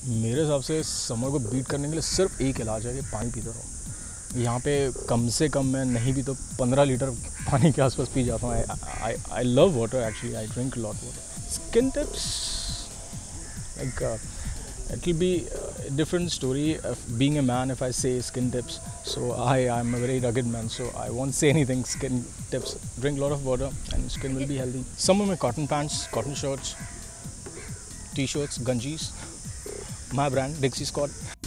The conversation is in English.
मेरे हिसाब से समर को बीट करने के लिए सिर्फ एक इलाज है कि पानी पीते रहो। यहाँ पे कम से कम मैं नहीं भी तो 15 लीटर पानी के आसपास पी जाता हूँ। I love water actually, I drink lot water. Skin tips like it will be a different story of being a man if I say skin tips. So I'm a very rugged man, so I won't say anything skin tips. Drink a lot of water and skin will be healthy. Summer में cotton pants, cotton shirts, t-shirts, ganjis. My brand Dixie Scott.